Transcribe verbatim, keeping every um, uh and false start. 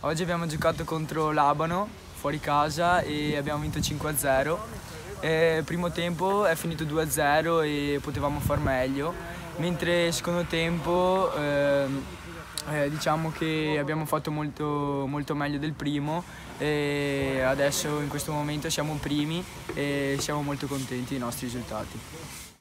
Oggi abbiamo giocato contro l'Abano, fuori casa, e abbiamo vinto cinque a zero. Il primo tempo è finito due a zero e potevamo far meglio, mentre il secondo tempo eh, eh, diciamo che abbiamo fatto molto, molto meglio del primo e adesso in questo momento siamo primi e siamo molto contenti dei nostri risultati.